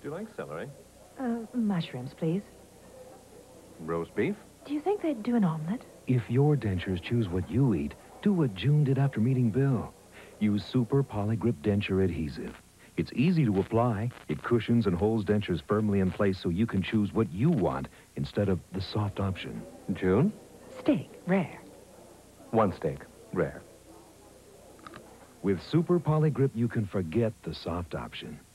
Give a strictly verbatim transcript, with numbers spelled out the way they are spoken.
you like celery? Uh, mushrooms, please. Roast beef? Do you think they'd do an omelet? If your dentures choose what you eat, do what June did after meeting Bill. Use Super Polygrip Denture Adhesive. It's easy to apply. It cushions and holds dentures firmly in place so you can choose what you want instead of the soft option. June? Steak, rare. One steak, rare. With Super Polygrip, you can forget the soft option.